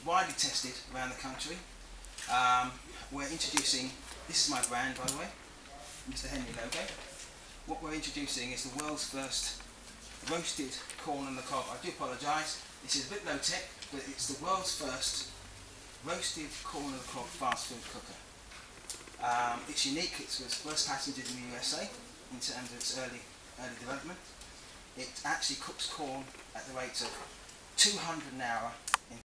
widely tested around the country. We're introducing, this is my brand by the way, Mr. Henry logo. What we're introducing is the world's first roasted corn on the cob. I do apologise, this is a bit low tech, but it's the world's first roasted corn on the cob fast food cooker. It's unique, it was first patented in the USA in terms of its early development. It actually cooks corn at the rate of 200 an hour